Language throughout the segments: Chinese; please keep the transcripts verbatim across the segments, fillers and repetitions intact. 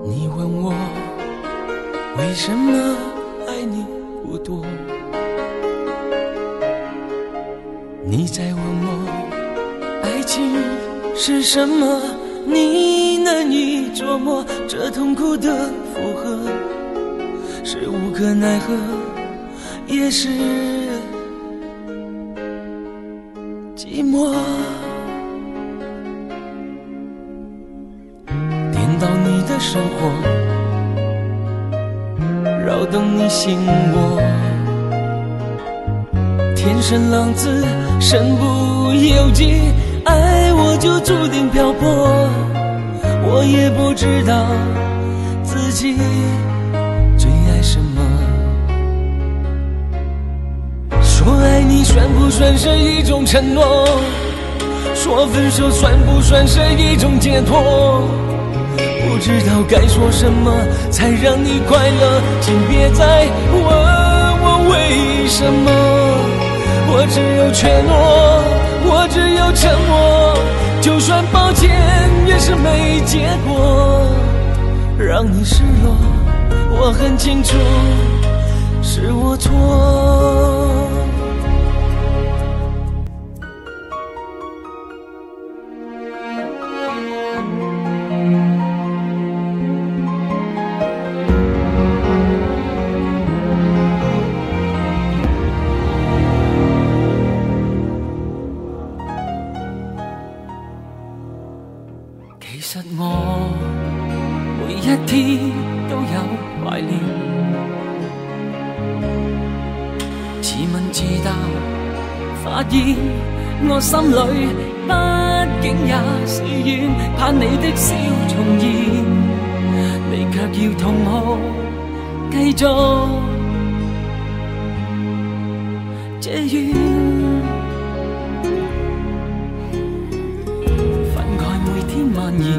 你问我为什么爱你不多，你在问我爱情是什么，你难以琢磨，这痛苦的负荷是无可奈何，也是寂寞。颠倒你的生活，扰动你心窝，天生浪子身不由己，爱我就注定漂泊。我也不知道自己最爱什么，说爱你算不算是一种承诺，说分手算不算是一种解脱，不知道该说什么才让你快乐，请别再问我为什么，我只有怯懦，我只有沉默，就算抱歉也是没结果，让你失落我很清楚是我错。其實我每一天都有懷念，自問自答，發現我心裏畢竟也是怨，怕你的笑重現，你卻要同我繼續這怨。蔓延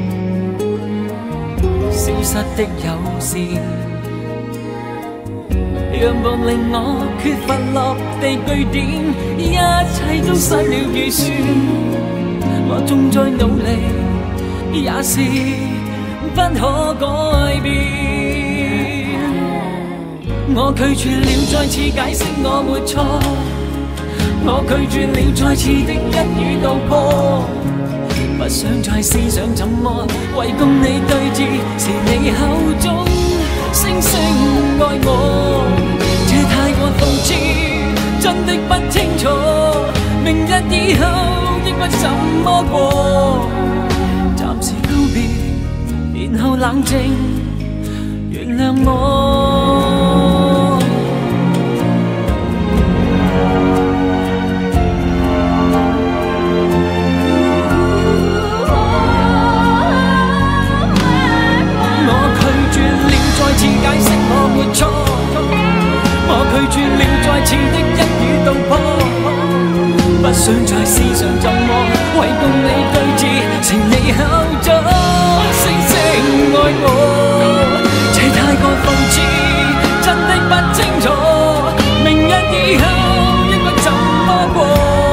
消失的友善，讓步令我缺乏落地據點，一切都失了預算，我縱再努力也是不可改變，我拒絕了再次解釋我沒錯，我拒絕了再次的一語道破，不想再思想怎麼為共你對峙，是你口中聲聲愛我，這太過諷刺，真的不清楚，明日以後應該怎麼過，暫時告別，然後冷靜原諒我。再次解釋我沒錯，我拒絕了再次的一語道破，不想再思想怎麼為共你對峙，是你口中聲聲愛我，這太過諷刺，真的不清楚，明日以後應該怎麼過，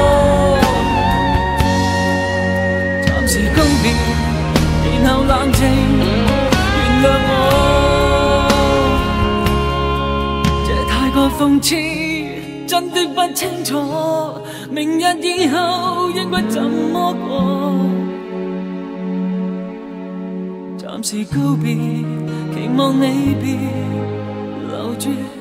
暫時告別，然後冷靜原諒我。諷刺，真的不清楚，明日以後應該怎麼過，暫時告別，期望你別留住。